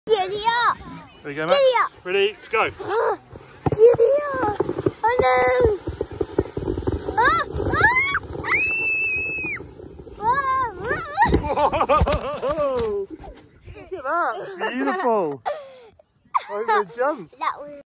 Giddy up! There you go, Max. Giddy up! Ready? Let's go. Giddy up! Oh no! Whoa! Look at that! Beautiful! Over a jump. That was